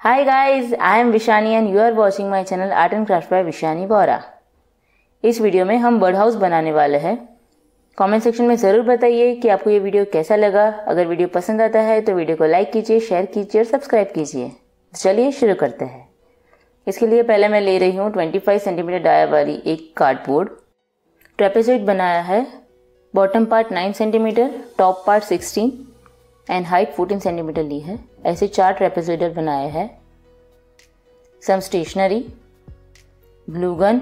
Hi guys, I am Vishani and you are watching my channel Art and Craft by विशानी बोरा। इस video में हम bird house बनाने वाले हैं। कमेंट सेक्शन में ज़रूर बताइए कि आपको ये वीडियो कैसा लगा। अगर वीडियो पसंद आता है तो वीडियो को लाइक कीजिए, शेयर कीजिए और सब्सक्राइब कीजिए। चलिए शुरू करते हैं। इसके लिए पहले मैं ले रही हूँ 25 सेंटीमीटर डाया वाली एक कार्डबोर्ड। ट्रेपेजॉइड बनाया है। Bottom part 9 centimeter, top part 16 and height 14 centimeter ली है। ऐसे 4 ट्रेपेजॉइडल बनाए हैं। Some stationery, glue gun,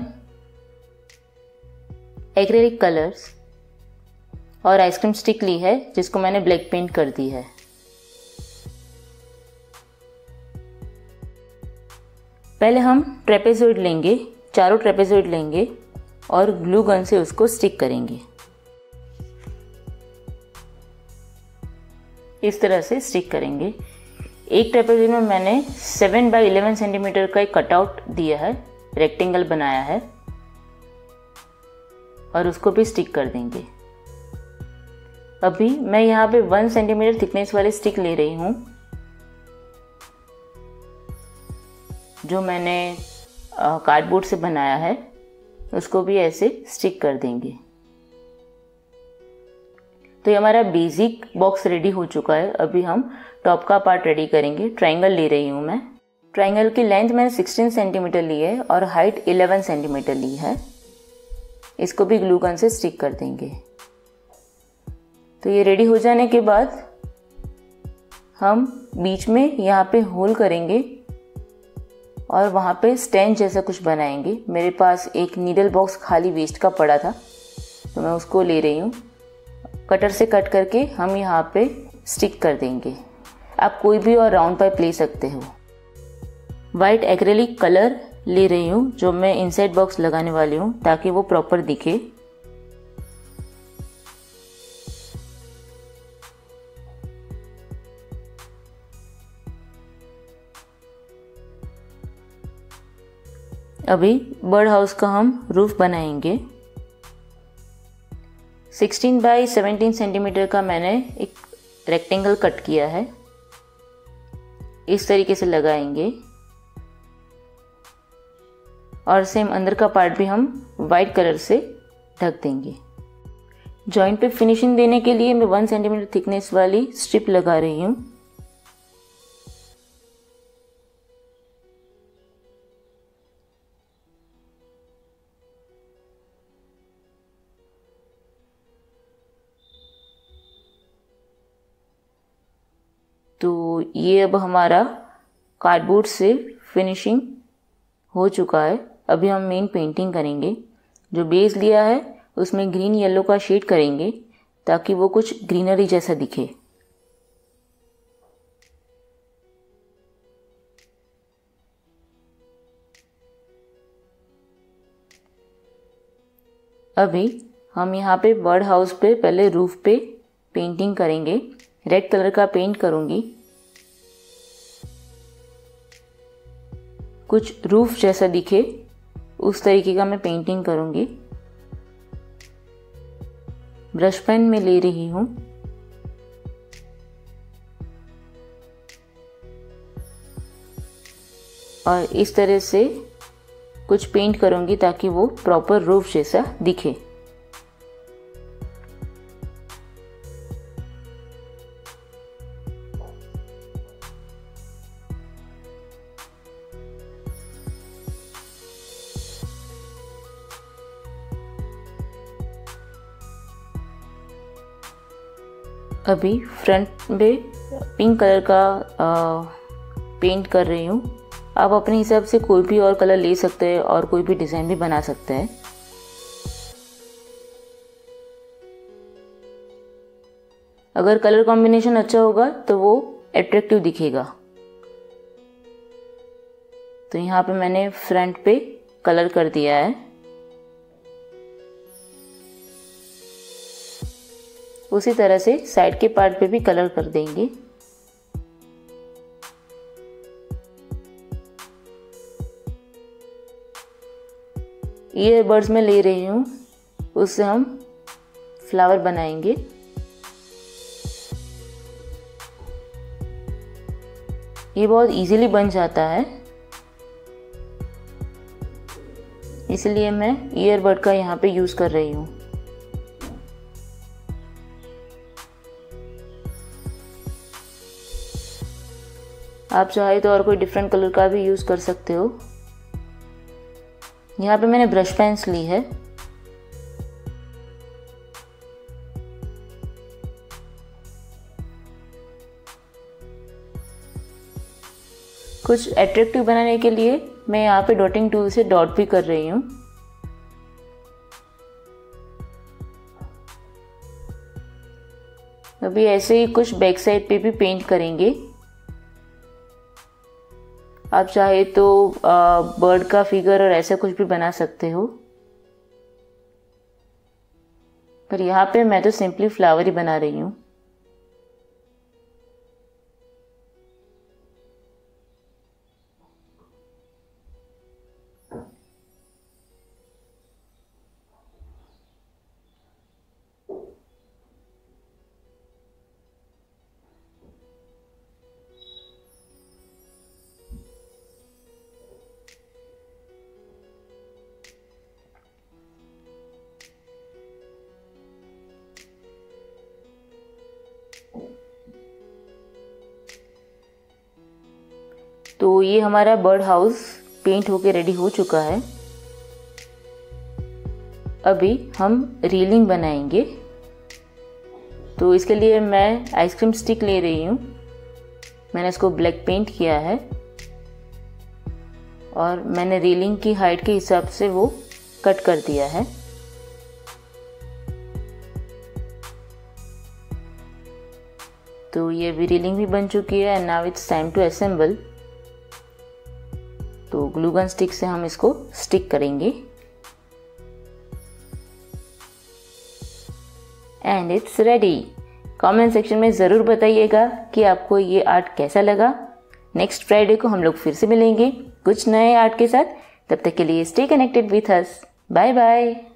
acrylic colours और आइसक्रीम स्टिक ली है जिसको मैंने ब्लैक पेंट कर दी है। पहले हम ट्रेपेजॉइड लेंगे, चारों ट्रेपेजॉइड लेंगे और ग्लू गन से उसको स्टिक करेंगे। इस तरह से स्टिक करेंगे। एक ट्रेपेजॉइड में मैंने 7 बाई 11 सेंटीमीटर का एक कटआउट दिया है, रेक्टेंगल बनाया है और उसको भी स्टिक कर देंगे। अभी मैं यहाँ पे 1 सेंटीमीटर थिकनेस वाली स्टिक ले रही हूँ जो मैंने कार्डबोर्ड से बनाया है, उसको भी ऐसे स्टिक कर देंगे। तो ये हमारा बेसिक बॉक्स रेडी हो चुका है। अभी हम टॉप का पार्ट रेडी करेंगे। ट्रायंगल ले रही हूँ मैं। ट्रायंगल की लेंथ मैंने 16 सेंटीमीटर ली है और हाइट 11 सेंटीमीटर ली है। इसको भी ग्लू गन से स्टिक कर देंगे। तो ये रेडी हो जाने के बाद हम बीच में यहाँ पे होल करेंगे और वहाँ पे स्टैंड जैसा कुछ बनाएंगे। मेरे पास एक नीडल बॉक्स खाली वेस्ट का पड़ा था तो मैं उसको ले रही हूँ। कटर से कट करके हम यहाँ पे स्टिक कर देंगे। आप कोई भी और राउंड पाइप ले सकते हो। वाइट एक्रेलिक कलर ले रही हूँ जो मैं इनसाइड बॉक्स लगाने वाली हूँ ताकि वो प्रॉपर दिखे। अभी बर्ड हाउस का हम रूफ बनाएंगे। 16 बाई 17 सेंटीमीटर का मैंने एक रेक्टेंगल कट किया है। इस तरीके से लगाएंगे और सेम अंदर का पार्ट भी हम वाइट कलर से ढक देंगे। जॉइंट पे फिनिशिंग देने के लिए मैं 1 सेंटीमीटर थिकनेस वाली स्ट्रिप लगा रही हूँ। तो ये अब हमारा कार्डबोर्ड से फिनिशिंग हो चुका है। अभी हम मेन पेंटिंग करेंगे। जो बेस लिया है उसमें ग्रीन येलो का शेड करेंगे ताकि वो कुछ ग्रीनरी जैसा दिखे। अभी हम यहाँ पे बर्ड हाउस पे पहले रूफ पे पेंटिंग करेंगे। रेड कलर का पेंट करूंगी। कुछ रूफ जैसा दिखे उस तरीके का मैं पेंटिंग करूंगी। ब्रश पेन में ले रही हूं और इस तरह से कुछ पेंट करूंगी ताकि वो प्रॉपर रूफ जैसा दिखे। अभी फ्रंट पे पिंक कलर का पेंट कर रही हूँ। आप अपने हिसाब से कोई भी और कलर ले सकते हैं और कोई भी डिज़ाइन भी बना सकते हैं। अगर कलर कॉम्बिनेशन अच्छा होगा तो वो अट्रैक्टिव दिखेगा। तो यहाँ पे मैंने फ्रंट पे कलर कर दिया है। उसी तरह से साइड के पार्ट पे भी कलर कर देंगे। ईयरबड्स में ले रही हूँ, उससे हम फ्लावर बनाएंगे। ये बहुत इजीली बन जाता है, इसलिए मैं ईयरबड का यहाँ पे यूज़ कर रही हूँ। आप चाहे तो और कोई डिफरेंट कलर का भी यूज़ कर सकते हो। यहाँ पे मैंने ब्रश पेन्स ली है। कुछ अट्रैक्टिव बनाने के लिए मैं यहाँ पे डॉटिंग टूल से डॉट भी कर रही हूँ। अभी ऐसे ही कुछ बैक साइड पे भी पेंट करेंगे। आप चाहे तो बर्ड का फिगर और ऐसा कुछ भी बना सकते हो, पर यहाँ पे मैं तो सिंपली फ्लावर ही बना रही हूँ। तो ये हमारा बर्ड हाउस पेंट होके रेडी हो चुका है। अभी हम रीलिंग बनाएंगे। तो इसके लिए मैं आइसक्रीम स्टिक ले रही हूँ। मैंने इसको ब्लैक पेंट किया है और मैंने रीलिंग की हाइट के हिसाब से वो कट कर दिया है। तो ये भी रीलिंग भी बन चुकी है and now it's time to assemble. तो ग्लू गन स्टिक से हम इसको स्टिक करेंगे and it's ready. Comment section में ज़रूर बताइएगा कि आपको ये आर्ट कैसा लगा। नेक्स्ट फ्राइडे को हम लोग फिर से मिलेंगे कुछ नए आर्ट के साथ। तब तक के लिए stay connected with us. Bye bye.